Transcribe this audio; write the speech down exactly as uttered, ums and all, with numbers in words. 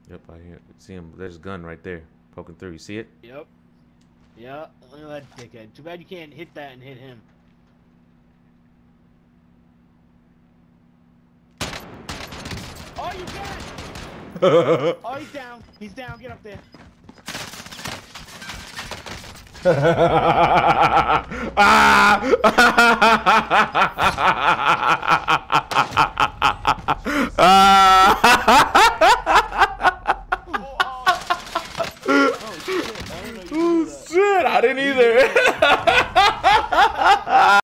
Yep, I hear, see him. There's his gun right there, poking through. You see it? Yep. Yeah. Look at that dickhead. Too bad you can't hit that and hit him. Oh, you can! Oh, he's down. He's down. Get up there. ah!